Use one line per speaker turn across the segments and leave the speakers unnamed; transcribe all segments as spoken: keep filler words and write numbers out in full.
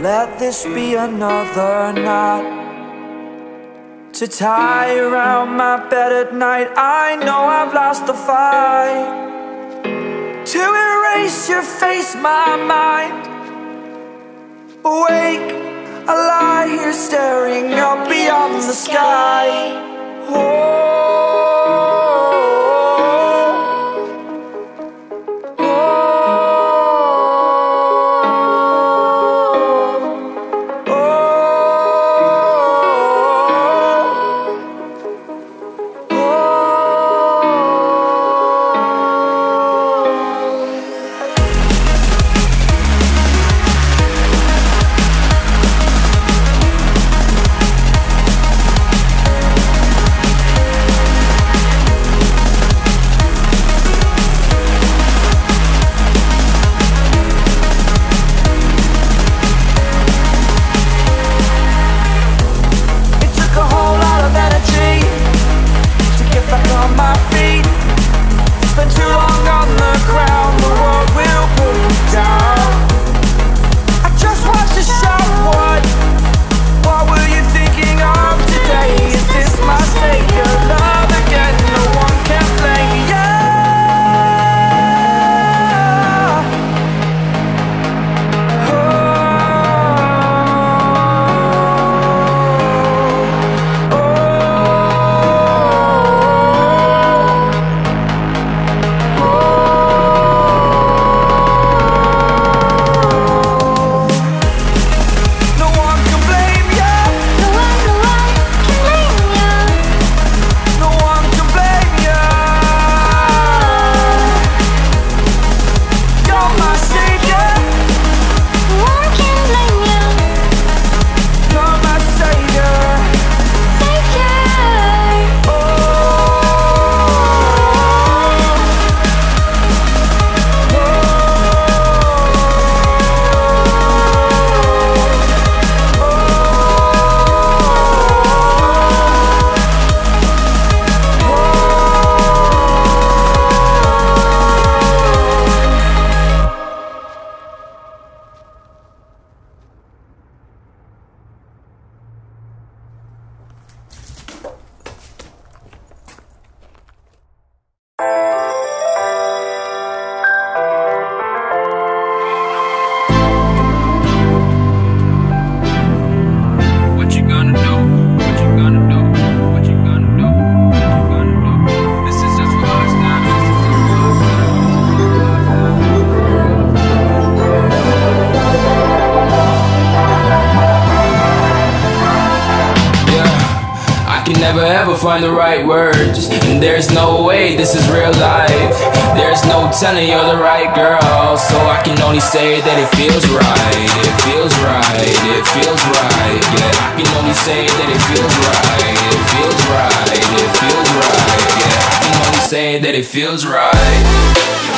let this be another knot to tie around my bed at night. I know I've lost the fight to erase your face, my mind. Awake, I lie here staring up beyond the sky. Oh,
Find the right words, and there's no way this is real life. There's no telling you're the right girl, so I can only say that it feels right. It feels right, it feels right, yeah. I can only say that it feels right. It feels right, it feels right, yeah. I can only say that it feels right.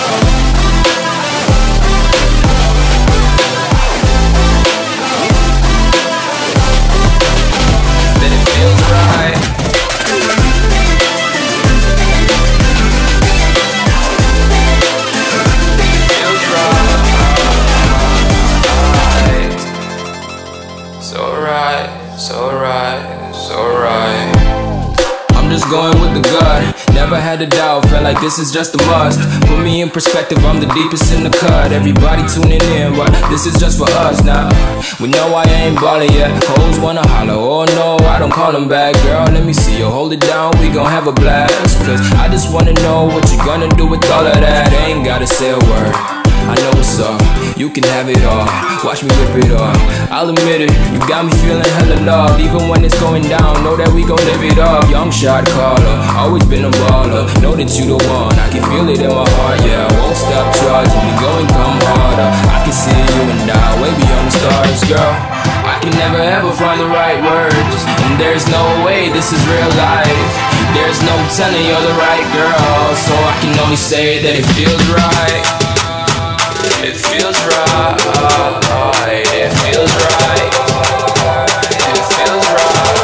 Going with the gut, never had a doubt, felt like this is just a must. Put me in perspective, I'm the deepest in the cut. Everybody tuning in, but this is just for us now. We know I ain't ballin' yet, hoes wanna holler, oh no, I don't call them back. Girl, let me see you hold it down, we gon' have a blast. Cause I just wanna know what you gonna do with all of that. Ain't gotta say a word, I know what's up, you can have it all. Watch me rip it off, I'll admit it, you got me feeling hella loved. Even when it's going down, know that we gon' live it up. Young shot caller, always been a baller. Know that you the one, I can feel it in my heart, yeah. I won't stop charging, we going come harder. I can see you and I, way beyond the stars, girl. I can never ever find the right words, and there's no way this is real life. There's no telling you're the right girl, so I can only say that it feels right. It feels right, it feels right, it feels right.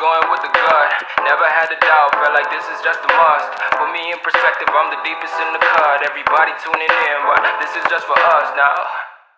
going with the gut. Never had a doubt, felt like this is just a must. Put me in perspective, I'm the deepest in the cut. Everybody tuning in, but this is just for us now.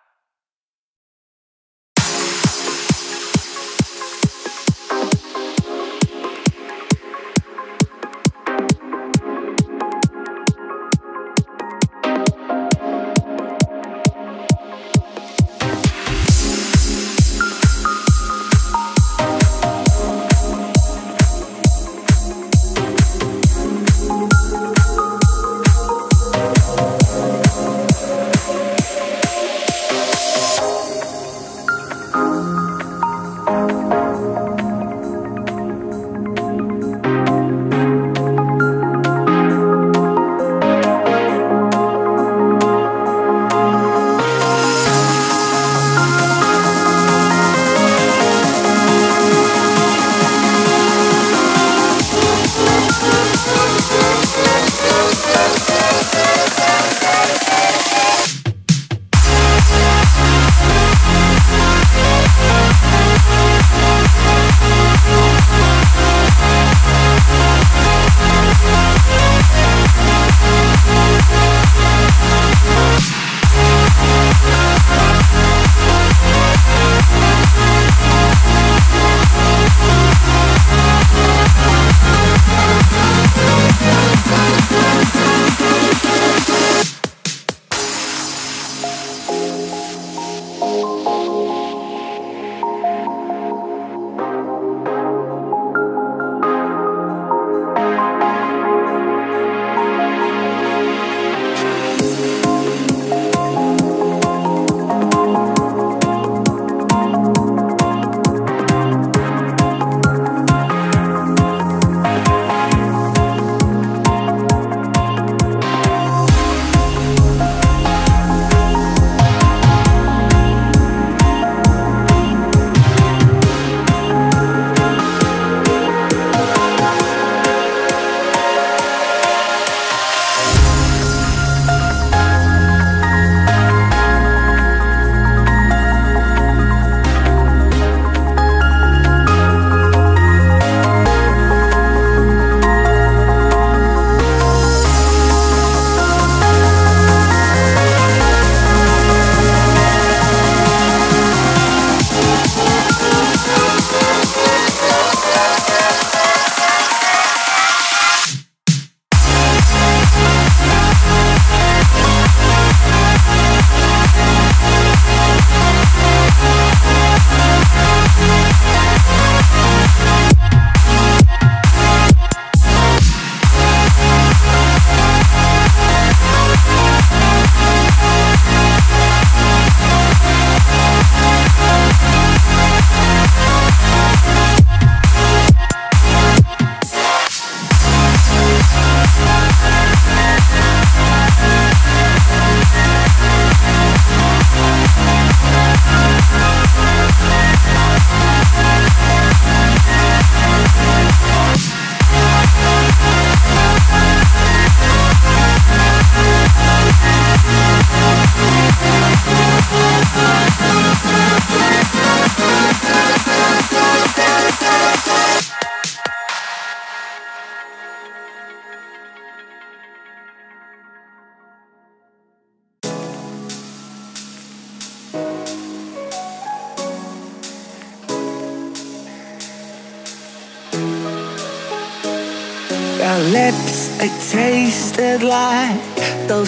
Your lips, they tasted like those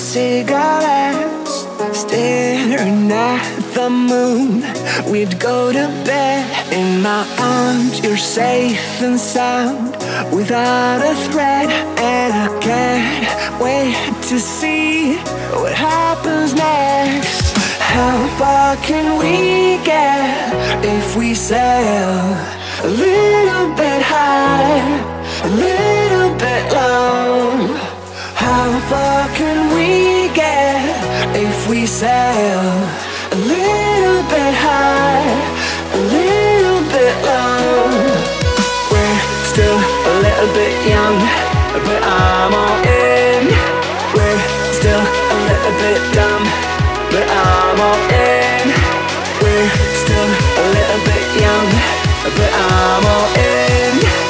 cigarettes. Staring at the moon, we'd go to bed. In my arms, you're safe and sound, without a threat. And I can't wait to see what happens next. How far can we get if we sail a little bit high, a little bit low? How far can we get if we sail a little bit high, a little bit low? We're still a little bit young, but I'm all in. We're still a little bit dumb, but I'm all in. We're still a little bit young, but I'm all in.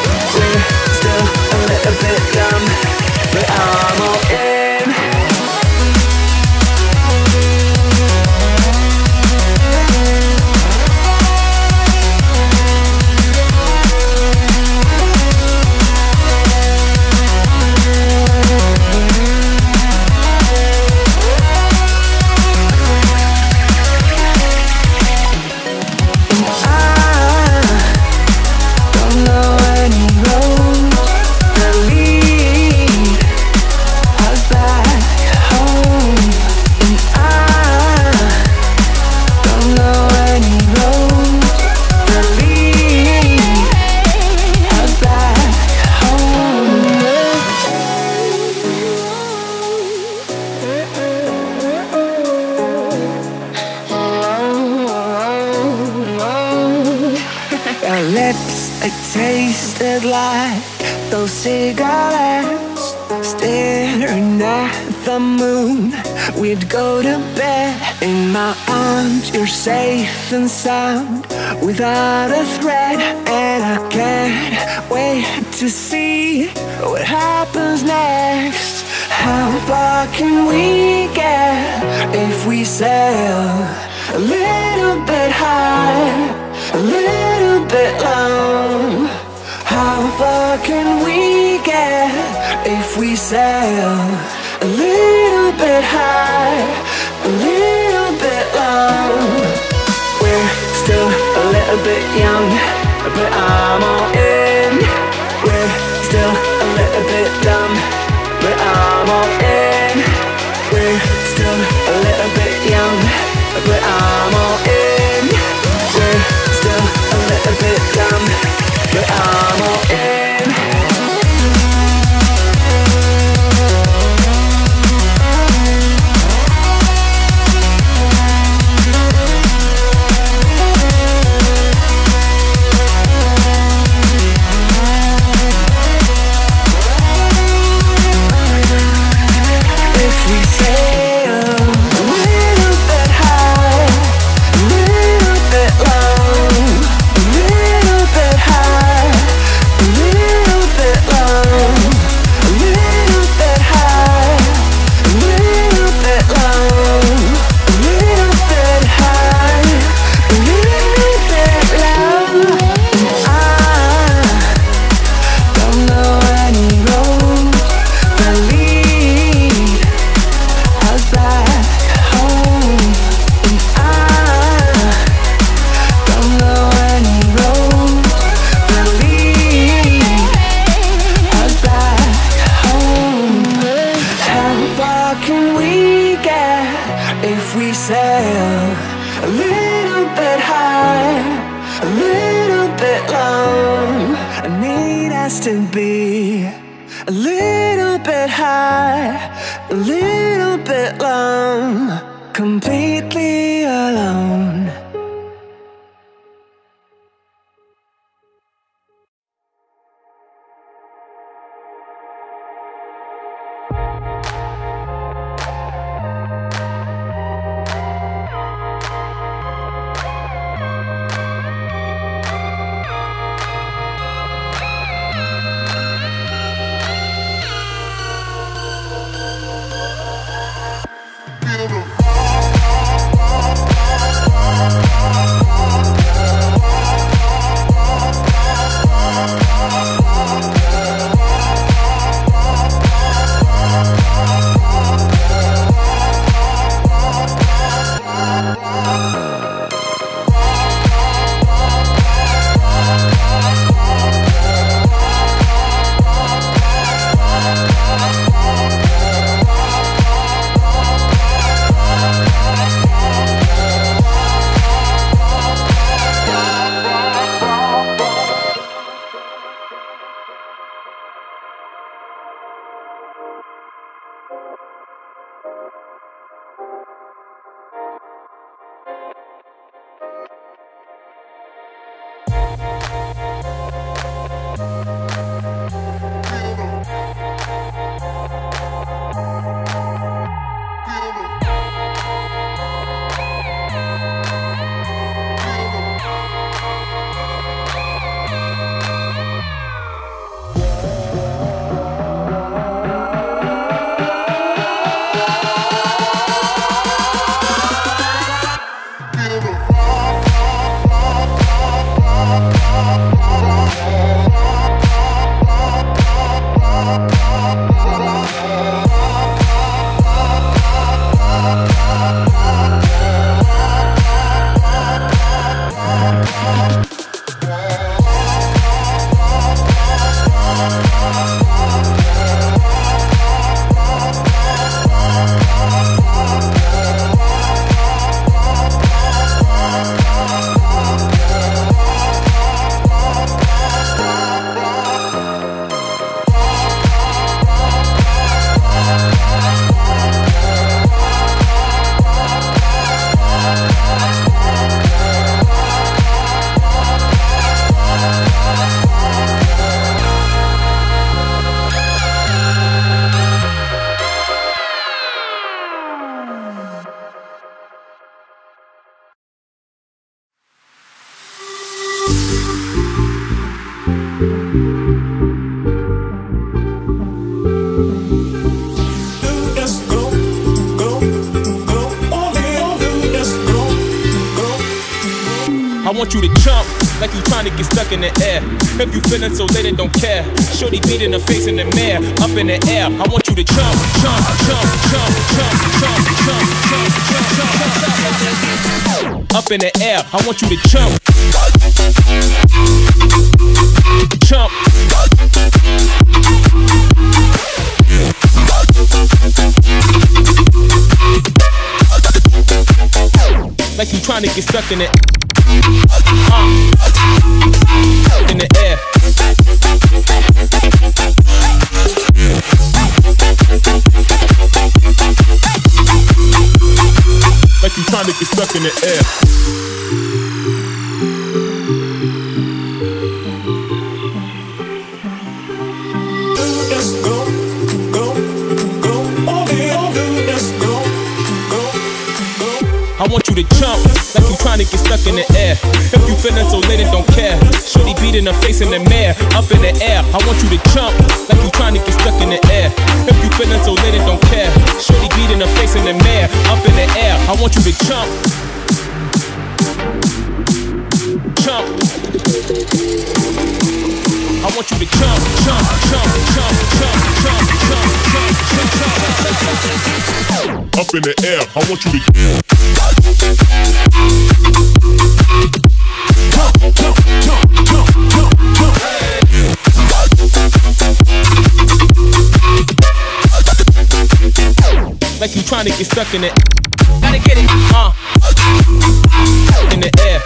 It tasted like those cigarettes. Staring at the moon, we'd go to bed. In my arms, you're safe and sound, without a threat. And I can't wait to see what happens next. How far can we get if we sail a little bit high, a little bit low? How far can we get if we sail a little bit high, a little bit low? We're still a little bit young, but I'm all in. We're still a little bit dumb, but I'm all in. We're still a little bit young, but I'm all in. We're still a little bit dumb, but I'm all in. To be a little bit high, a little bit low, completely alone.
Never want you to jump like you trying to get stuck in the air. If you feeling so lit and don't care, shorty beat in the face in the mirror, up in the air. I want you to jump, jump, jump, jump, jump, jump, jump, jump, jump, jump, up in the air. I want you to jump, jump. Like you trying to get stuck in it. Uh, in the air. Like you trying to get stuck in the air. I want you to jump like you trying to get stuck in the air. If you feeling so lit and don't care, shorty beat in the face in the mirror, up in the air. I want you to jump like you trying to get stuck in the air. If you feeling so lit and don't care, shorty beat in the face in the mirror, up in the air. I want you to jump, jump. I want you to jump, jump, jump, jump, jump, jump, jump, jump, jump, jump. Up in the air. I want you to jump, jump, jump, jump, jump, jump. Like you trying to get stuck in it. Gotta get it, uh. In the air.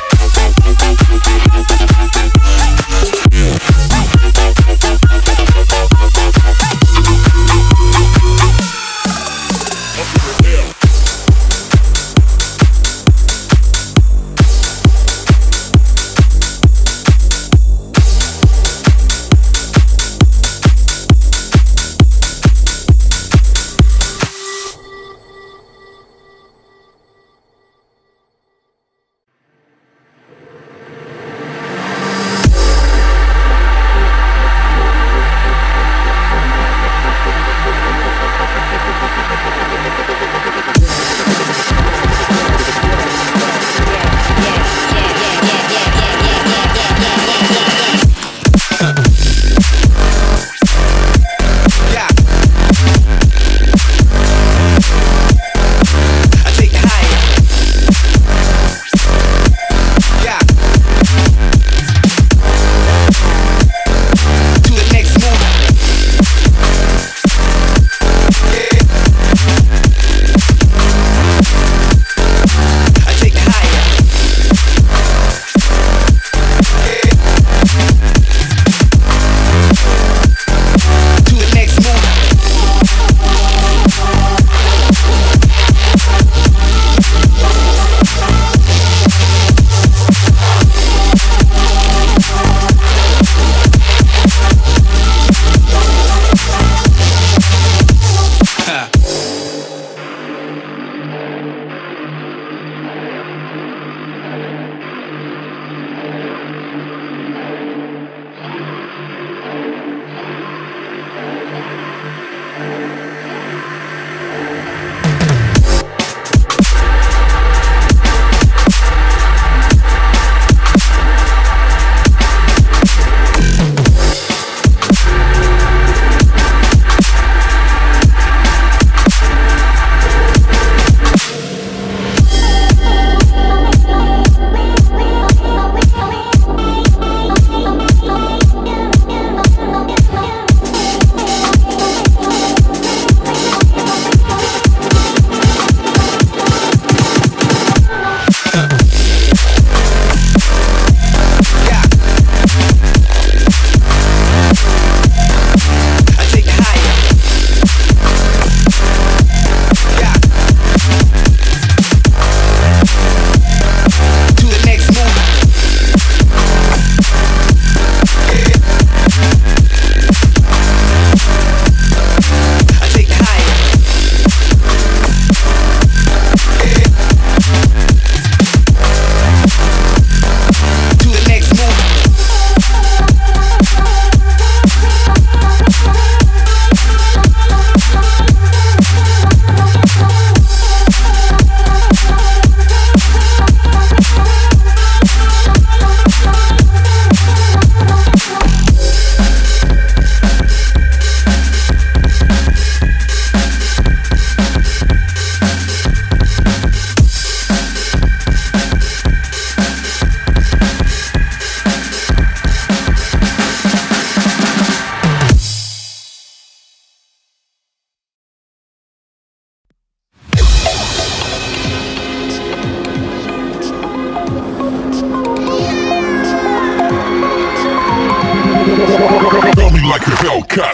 Feel me like a Hellcat.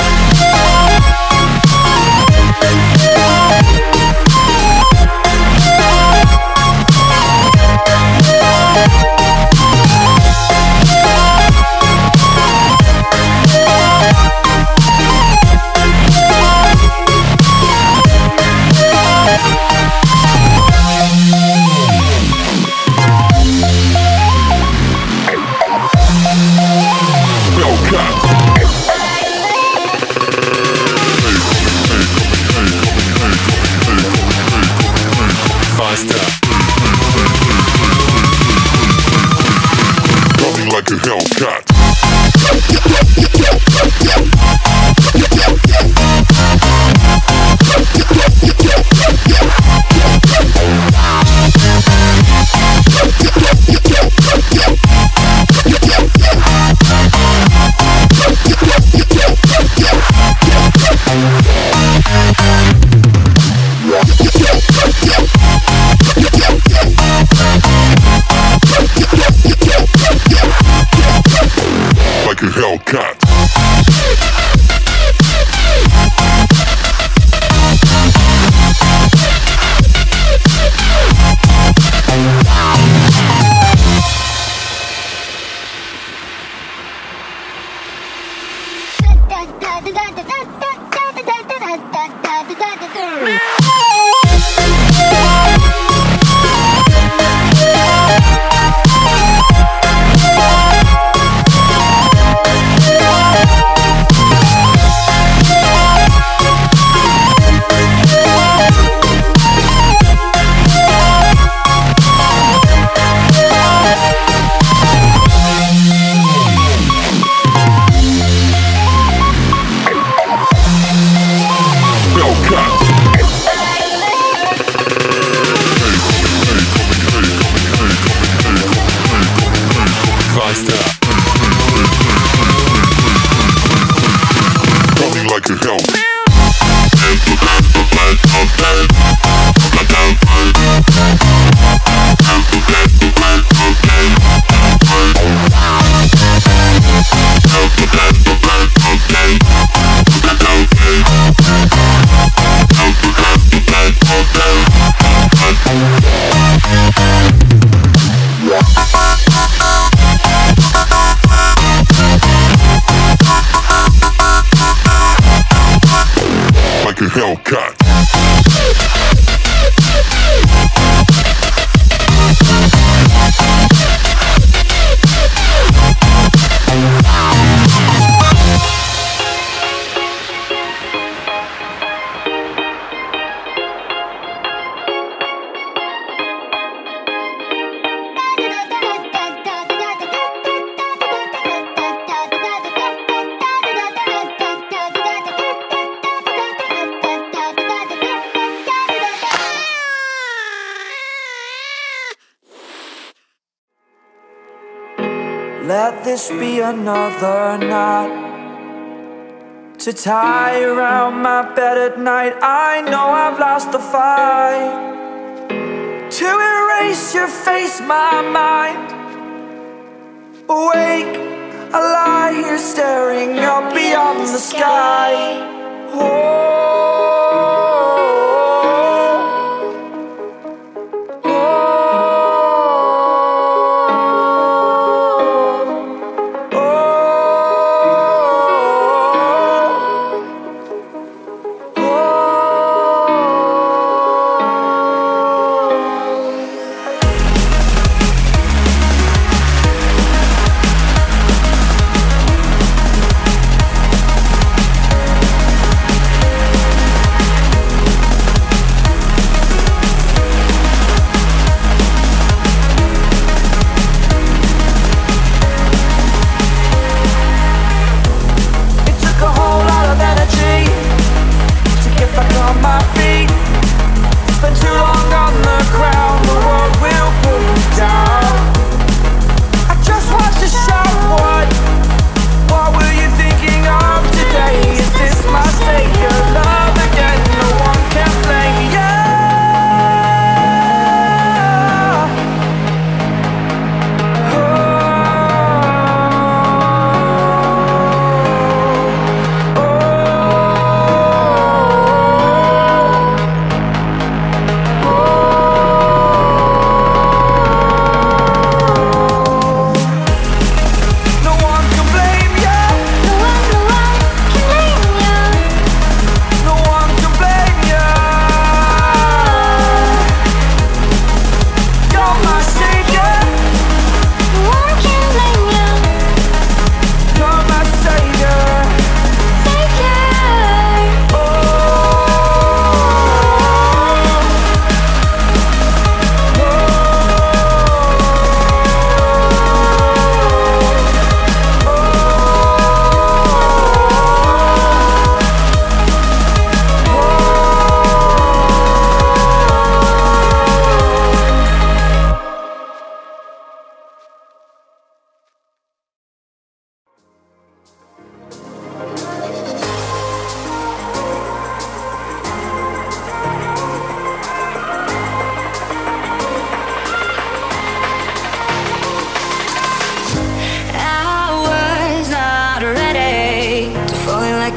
Like a Hellcat. Like a Hellcat. Coming like a Hellcat. Like a Hellcat.
Let this be another knot to tie around my bed at night. I know I've lost the fight to erase your face, my mind. Awake, I lie here staring up beyond the sky. Oh.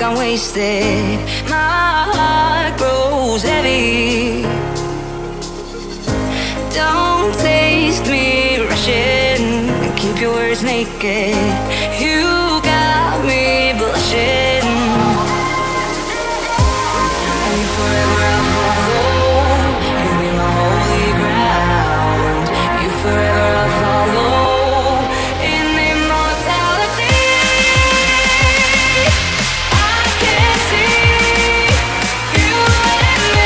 I'm wasted. My heart grows heavy. Don't taste me rushing. Keep your words naked. You got me blushing. And you forever I'll follow. You be my holy ground. You forever I'll follow. In immortality, I can see you and me.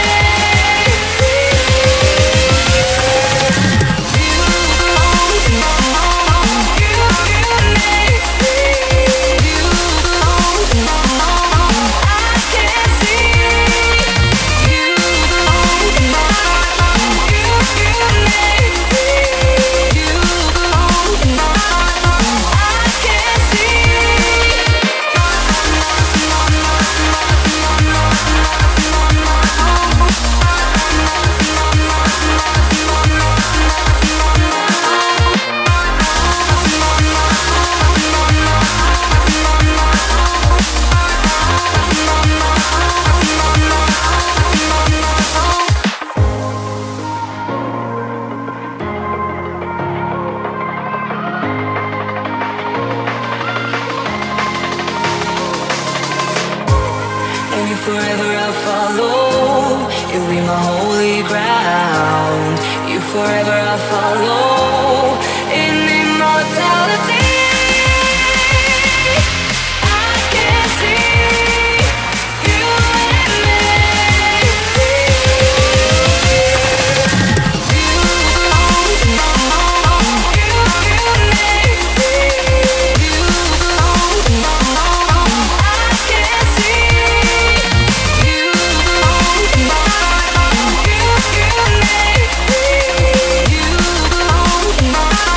You belong to me. You, you and me. You belong to me. I can see you belong to me. You, you and me. You belong to me. I can see. And you forever I'll follow. You'll be my holy ground. You forever I'll follow. In immortality, I can see you and me. You belong to me. You, you and me. You belong to me. I can see. You belong to me. You, you and me. You belong to me.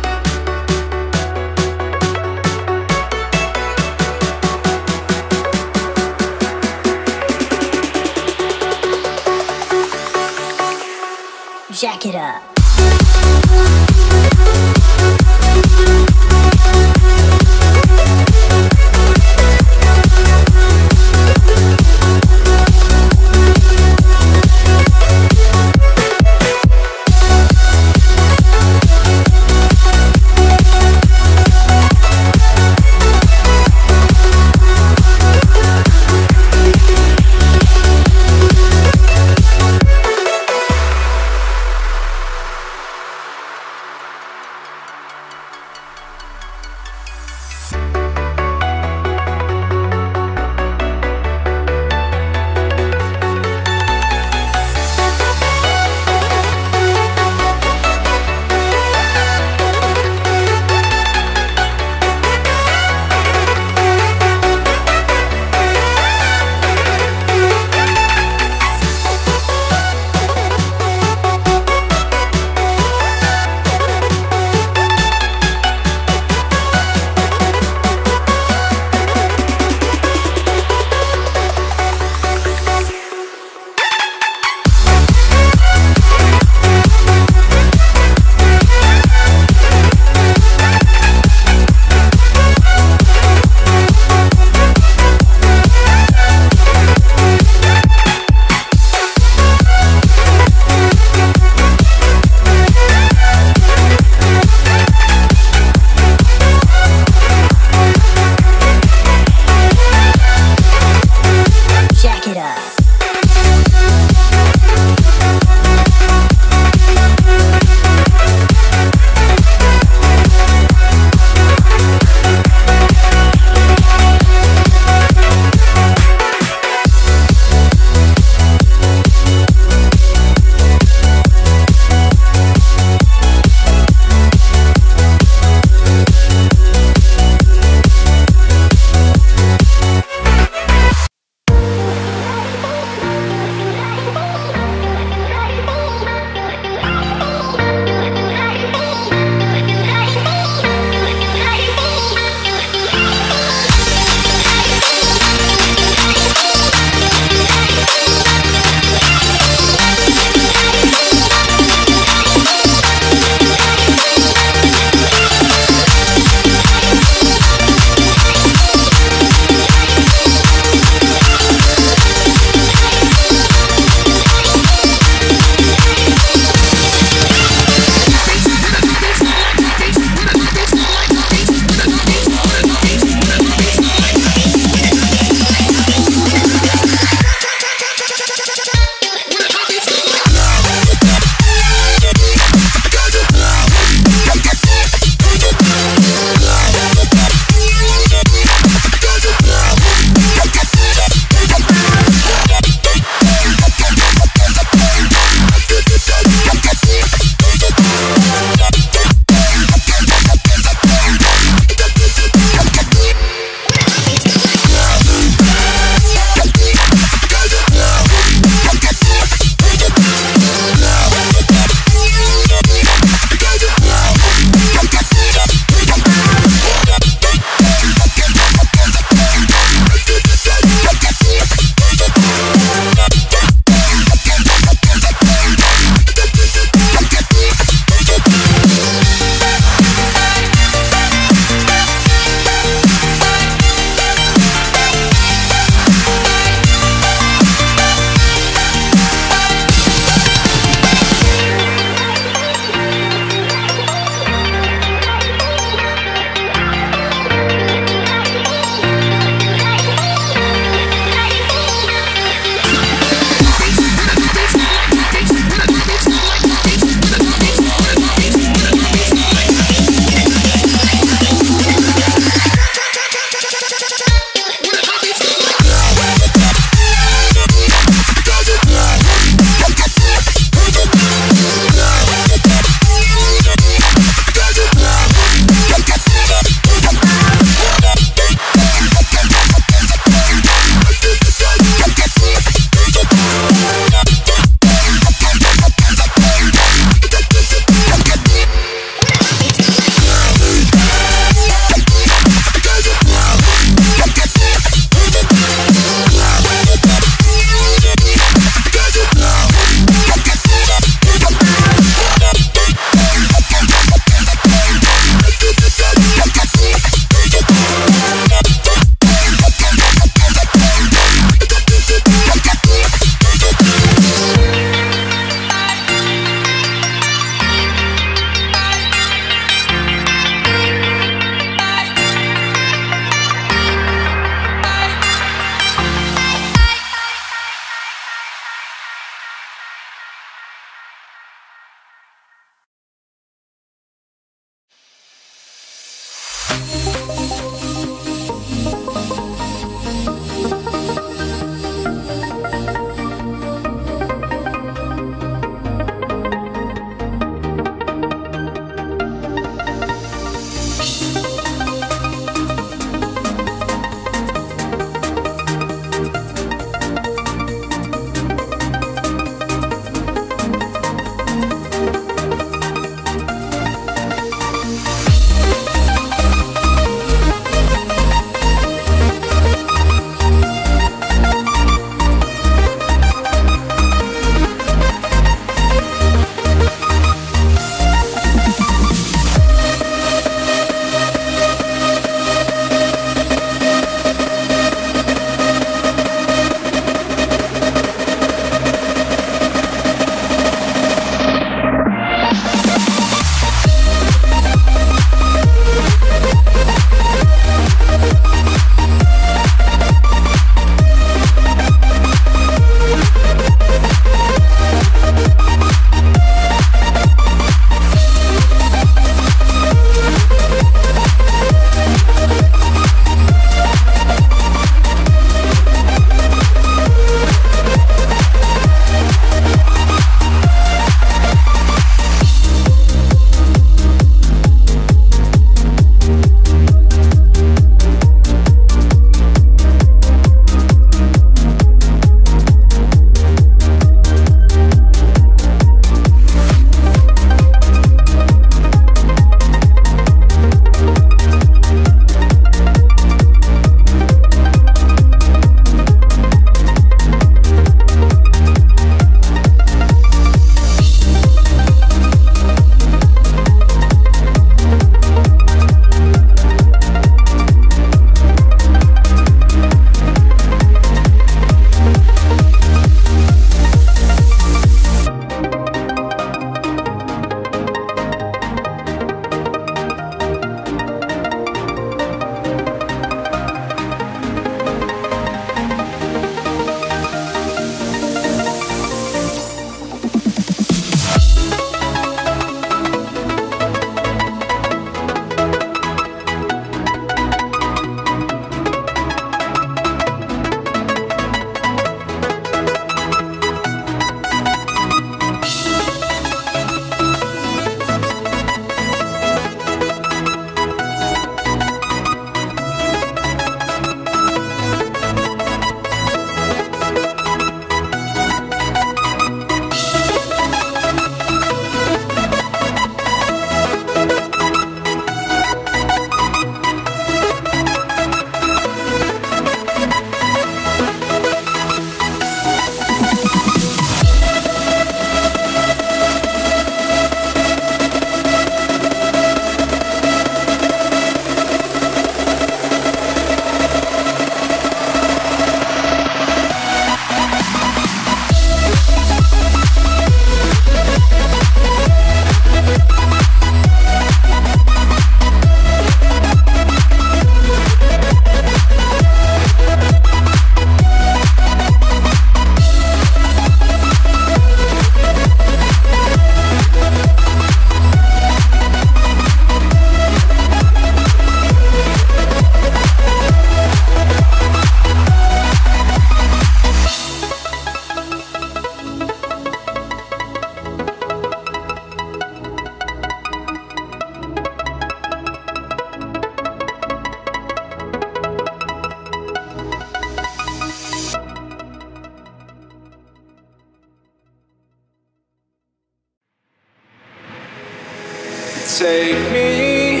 Take me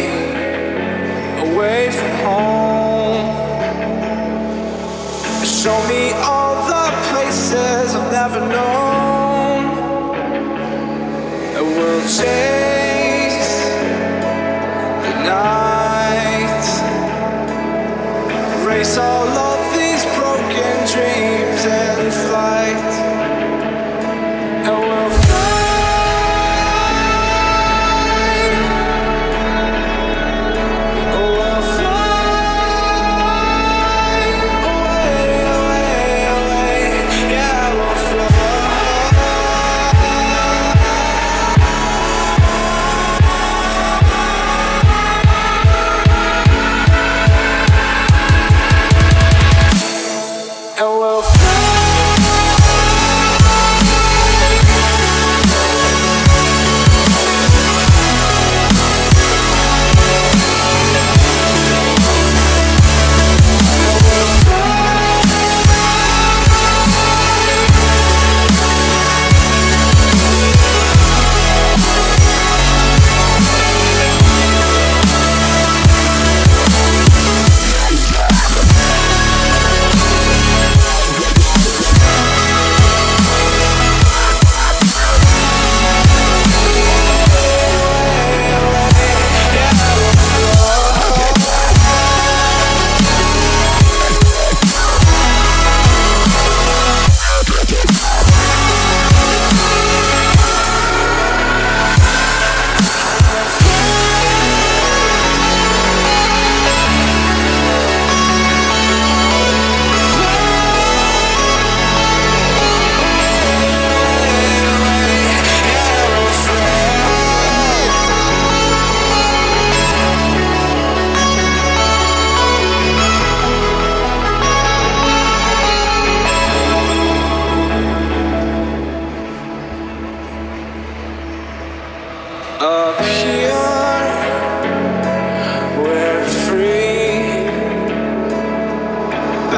away from home. Show me all the places I've never known. And we'll chase the night, erase all of these broken dreams in flight. And we'll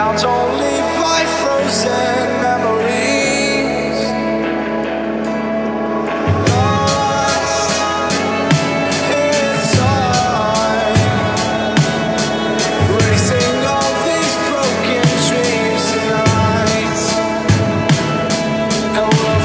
bound only by frozen memories. Lost in time, racing all these broken dreams tonight, and we'll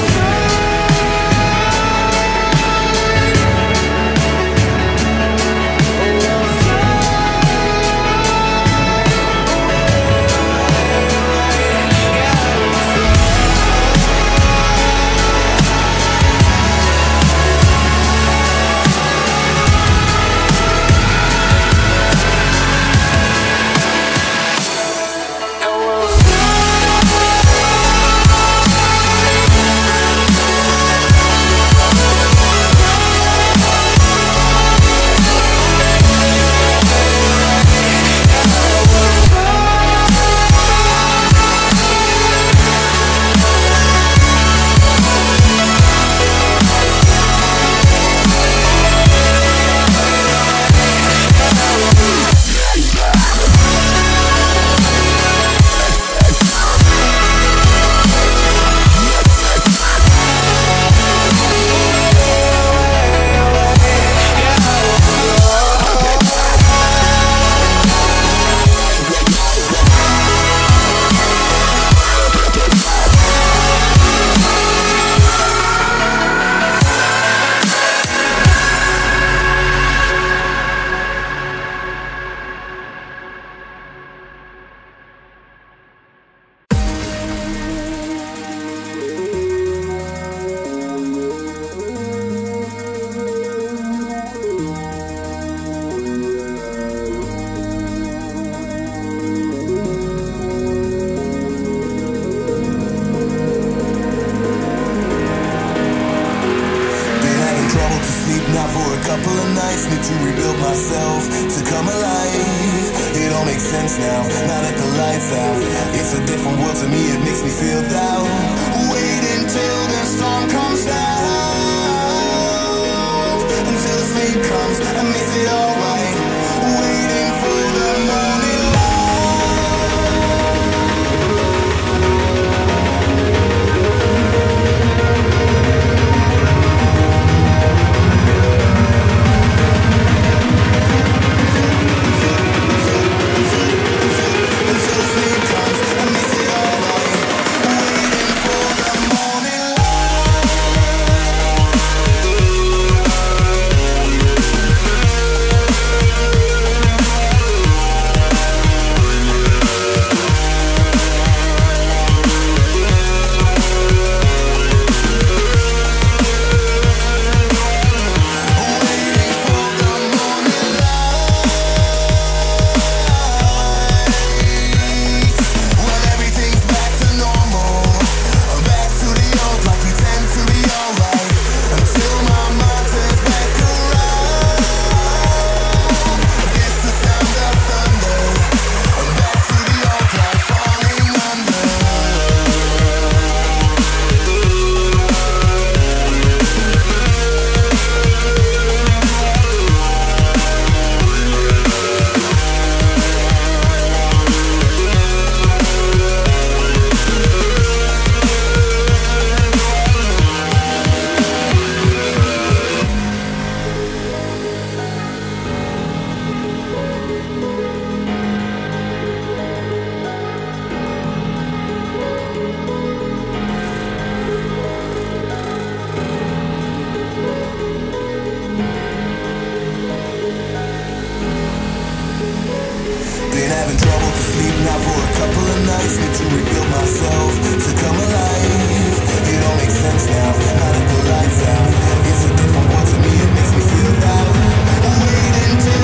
It's a different world to me, it makes me feel down. Wait until